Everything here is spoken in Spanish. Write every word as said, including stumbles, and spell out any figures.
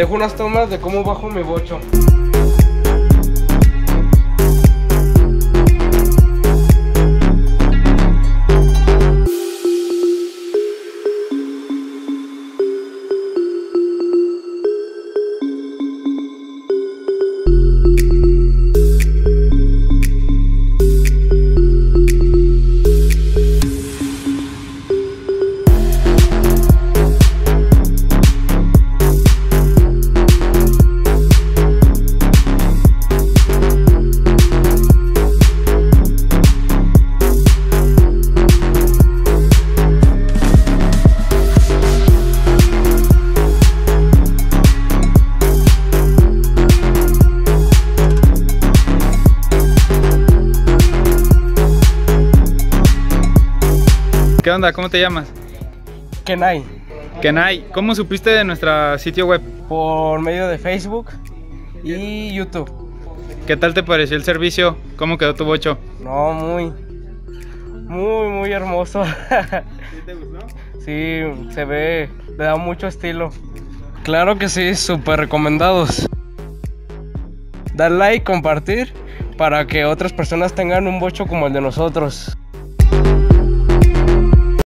dejo unas tomas de cómo bajo mi bocho. ¿Qué onda? ¿Cómo te llamas? Kenai. Kenai, ¿cómo supiste de nuestro sitio web? Por medio de Facebook y YouTube. ¿Qué tal te pareció el servicio? ¿Cómo quedó tu bocho? No, muy, muy, muy hermoso. ¿Sí te gustó? Sí, se ve, le da mucho estilo. Claro que sí, súper recomendados. Dar like, compartir, para que otras personas tengan un bocho como el de nosotros.